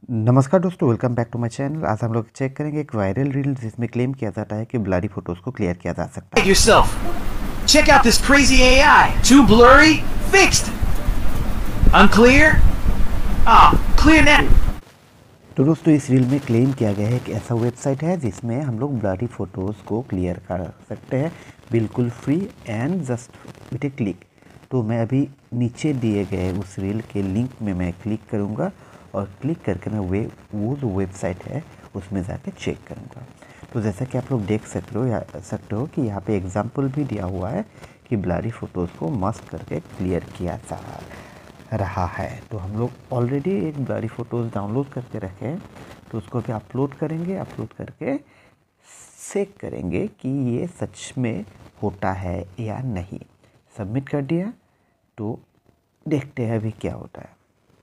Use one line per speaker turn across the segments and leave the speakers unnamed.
नमस्कार दोस्तों, welcome back to my channel. आज हम लोग चेक करेंगे एक वायरल रील जिसमें क्लेम किया जाता है कि ब्लरी फोटोज को क्लियर किया जा सकता है।
Yourself. Check out this crazy AI. Too blurry? Fixed. Unclear? Ah, clear now.
तो दोस्तों इस रील में क्लेम किया गया है कि ऐसा वेबसाइट है जिसमें हम लोग ब्लरी फोटोज़ को क्लियर कर सकते हैं बिल्कुल free and just with a click. तो मैं अभी नीचे दिए गए उस रील के लिंक में मैं क्लिक करूँगा और क्लिक करके मैं वो जो वेबसाइट है उसमें जाके चेक करूँगा। तो जैसा कि आप लोग देख सकते हो कि यहाँ पे एग्जांपल भी दिया हुआ है कि ब्लरी फ़ोटोज़ को मस्त करके क्लियर किया जा रहा है। तो हम लोग ऑलरेडी एक ब्लरी फ़ोटोज़ डाउनलोड करके रखे हैं, तो उसको भी अपलोड करेंगे। अपलोड करके चेक करेंगे कि ये सच में होता है या नहीं। सबमिट कर दिया, तो देखते हैं अभी क्या होता है।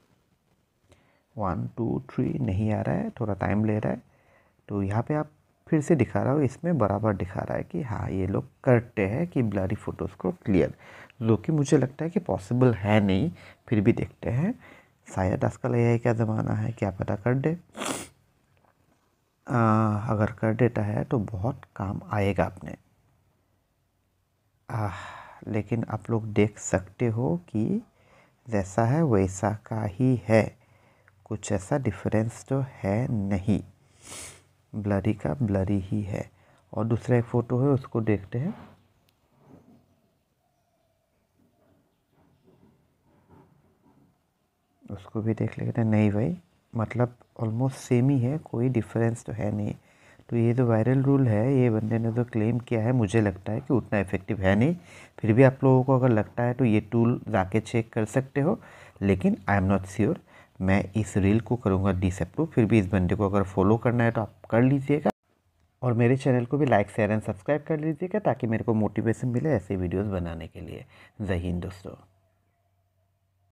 1 2 3 नहीं आ रहा है, थोड़ा टाइम ले रहा है। तो यहाँ पे आप फिर से दिखा रहा हो, इसमें बराबर दिखा रहा है कि हाँ ये लोग करते हैं कि ब्लरी फ़ोटोज़ को क्लियर, जो कि मुझे लगता है कि पॉसिबल है नहीं। फिर भी देखते हैं, शायद आजकल एआई का ज़माना है, क्या पता कर दे। अगर कर देता है तो बहुत काम आएगा अपने। लेकिन आप लोग देख सकते हो कि जैसा है वैसा का ही है, कुछ ऐसा डिफरेंस तो है नहीं, ब्लरी का ब्लरी ही है। और दूसरा एक फ़ोटो है, उसको देखते हैं। उसको भी देख लेते हैं। नहीं भाई, मतलब ऑलमोस्ट सेम ही है, कोई डिफरेंस तो है नहीं। तो ये जो वायरल रूल है, ये बंदे ने जो क्लेम किया है, मुझे लगता है कि उतना इफ़ेक्टिव है नहीं। फिर भी आप लोगों को अगर लगता है तो ये टूल जाके चेक कर सकते हो, लेकिन आई एम नॉट श्योर। मैं इस रील को करूँगा डिसअप्रूव। फिर भी इस बंदे को अगर फॉलो करना है तो आप कर लीजिएगा, और मेरे चैनल को भी लाइक शेयर एंड सब्सक्राइब कर लीजिएगा, ताकि मेरे को मोटिवेशन मिले ऐसे वीडियोस बनाने के लिए। जय हिंद दोस्तों।